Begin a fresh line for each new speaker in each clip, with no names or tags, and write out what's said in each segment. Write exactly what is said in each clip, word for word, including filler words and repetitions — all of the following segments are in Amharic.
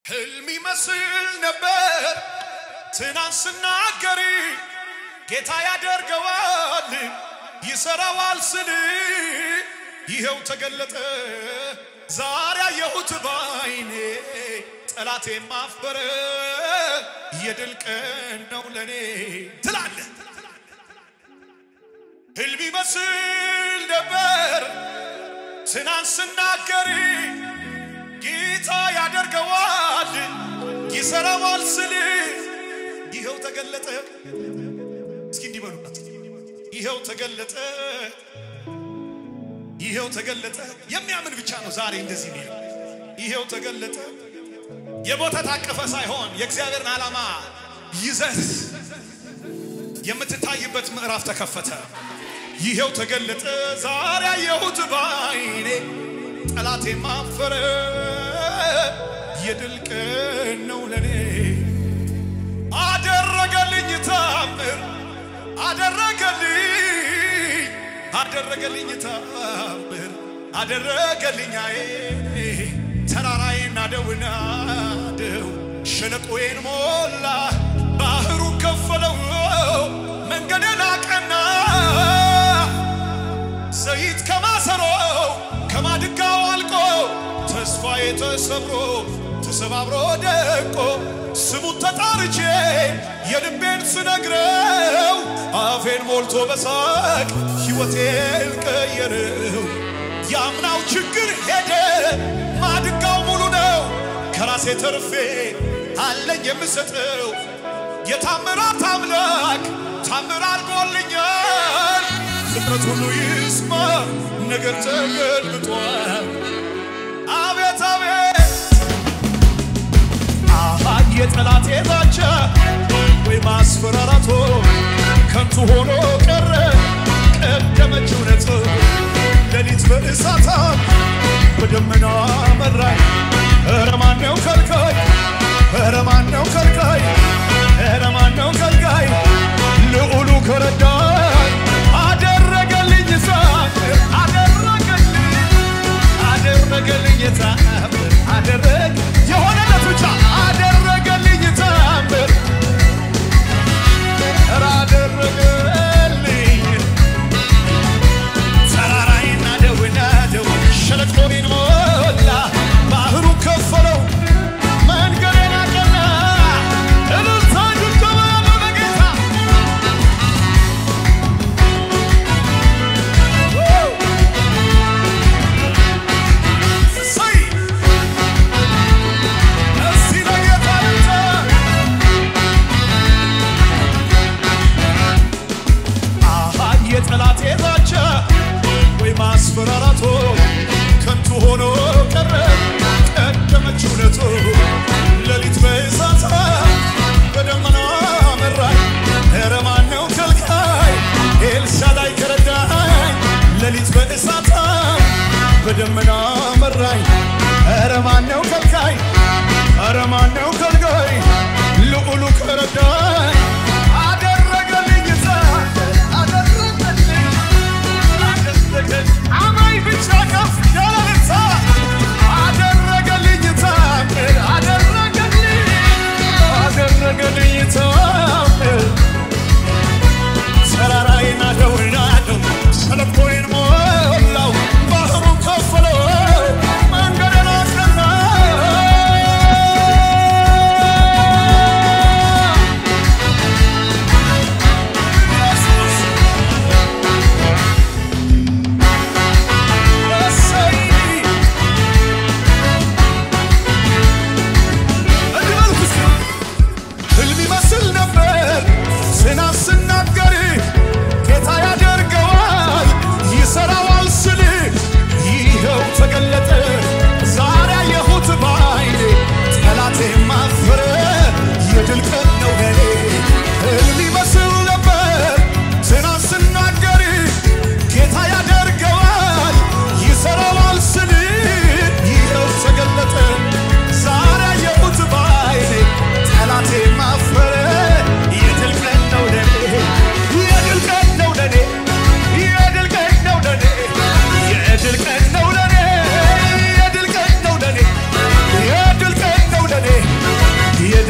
ህልሚ መስል ነበር ትናንትና ገሪ ጌታ ያደርገዋል ይሰራዋል ስል ይሄው ተገለጠ ዛሬ ያየሁት ባይኔ ጠላቴ ማፍበረ የድል ቀን ነው ለኔ ትላለ ህልሚ መስል ነበር ትናንትና ገሪ ጌታ ያደርገዋል ይሰራዋል ስል ይሄው ተገለጠ እስኪ እንዲበሉት ይሄው ተገለጠ ይሄው ተገለጠ የሚያምን ብቻ ነው ዛሬ እንደዚህ ነው ይሄው ተገለጠ የቦታ ታቀፈ ሳይሆን የእግዚአብሔርን ዓላማ ይዘህ የምትታይበት ምዕራፍ ተከፈተ ይሄው ተገለጠ ዛሬ ያየሁት ባይኔ ጠላቴ ማፈረ የድል ቀን ነው ለኔ አደረገልኝ ታምር አደረገልኝ አደረገልኝ ታምር አደረገልኝ አይ ተራራዬን አደውና ደው ሸለቆዬን ሞላ ባህሩ ከፈለው መንገዴን አቀና ዘይት ከማሰሮ ከማድጋው አልቆ ተስፋዬ ተሰብሮ ተሰባብሮ ደቆ ስሙ ተጣርቼ የልቤን ስነግረው አፌን ሞልቶ በሳቅ ሕይወቴን ቀየረው ያምናው ችግር ሄደ ማድጋው ሙሉ ነው ከራሴ ተርፌ አለኝ የምሰጠው የታምራት አምላክ ታምር አድርጎልኛል ፍጥረት ሁሉ ይስማ ነገር ተገልብጧል አቤት አቤት አሃ የጠላቴ ዛቻ ወይ ማስፈራራቶ ከንቱ ሆኖ ቀረ ቀደመች እውነት ሌሊት በእሳት በደመና መራኝ ኧረ ማነው ከልካይ ኧረ ማነው ከልካይ ኧረ ማነው ከልካይ ልዑሉ ከረዳኝ አደረገልኝ ታምር አደረገልኝ አደረገልኝ ታምር አደረግ የሆነለት ብቻ አደረገልኝ ታምር አደረገልኝ ተራራዬን አደውና ደው ሸለቆዬን ሞላ ባህሩ ከፈለው መንገዴን አቀና እልልታ ጭብጨባ ያለው ለጌታ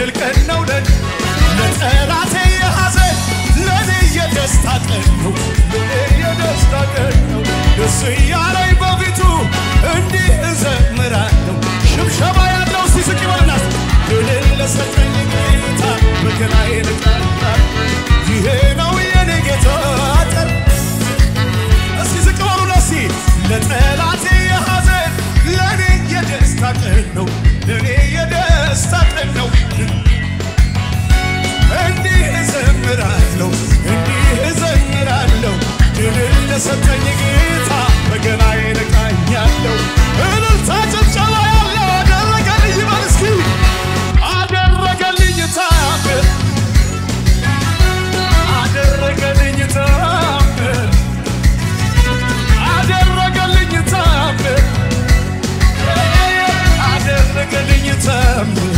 የድል ቀን ነው ለኔ ለጠላቴ የሐዘን ለኔ የደስታ ቀን ነው ለኔ የደስታ ቀን ነው ደስ እያለኝ በፊቱ እንዲህ እዘምራለሁ ሽብሸባ ያለው ሲስቅ ይበልናል እልል ለሰጠኝ ጌታ በገናዬ ልቀጣል ይሄ ነው የኔ ጌታ ጠር እስኪ ዝቅ በሉና እስኪ ለጠላቴ የሐዘን ለኔ የደስታ ቀን ነው ለኔ የደስታ ቀን ነው እንዲህ እዘምራለሁ እንዲህ እዘምራለሁ እልል ለሰጠኝ ጌታ በገናዬ ልቀኛለሁ እልልታ ጭብጨባ ያለው አደረገልኝ ይበል እስኪ አደረገልኝ ታምር አደረገልኝ ታምር አደረገልኝ ታምር አደረገልኝ ታምር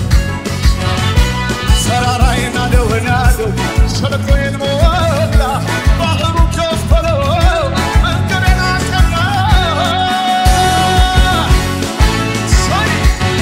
ሰራራይና ደወናዶ ሸለቆዬን ሞላ ባህሩ ከፈለው መንገዴን አቀና ሳይ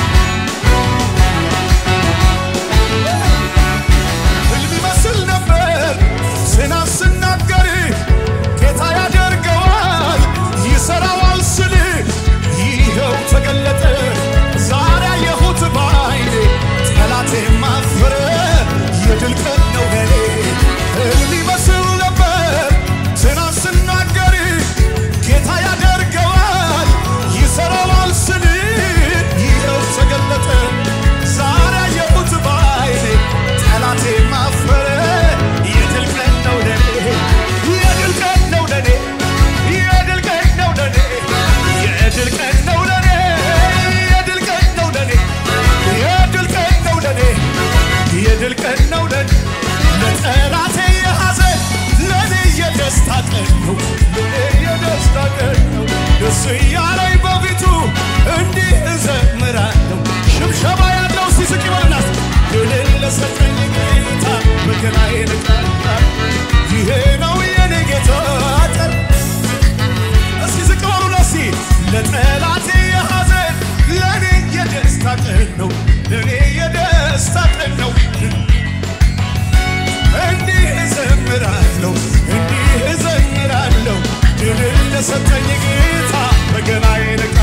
ህልም ይመስል ነበር ስናስናገር ጌታ ያደርገዋል ይሰራዋል ስል ይኸው ተገለጠ ዛሬ አየሁት ባይኔ ጠላቴ ማፈረ የድል ቀን ነው ለኔ ህልም ይመስል ነበር ስናስናገር ጌታ ያደርገዋል ይሰራዋል ስል ይኸው ተገለጠ ዛሬ አየሁት ባይኔ ጠላቴ ማፈረ የድል ቀን ነው ለኔ የድል ቀን ነው ለኔ የድል ቀን ነው ለኔ የድል ቀን ነው ለኔ የድል ቀን ነው ለኔ የድል ቀን ነው ለኔ የድል ቀን ነው ለኔ ለጠላቴ የሐዘን ለኔ የደስታ ቀን ነው ለኔ የደስታ ቀን ነው ደስ እያለኝ በፊቱ እንዲህ እዘምራለሁ ሽብሸባ ያለው ሲስቅ ይበልናል እልል ለሰጠኝ ጌታ በገናዬ ልቀጣል ይሄ ነው የኔ ጌታ ጠር እስኪ ዝቅ በሉና እስኪ ለጠላቴ የሐዘን ለኔ የደስታ ቀን ነው ለኔ የደስታ ቀን ነው እንዲህ እዘምራለሁ እንዲህ እዘምራለሁ እልል ለሰጠኝ ጌታ በገናዬ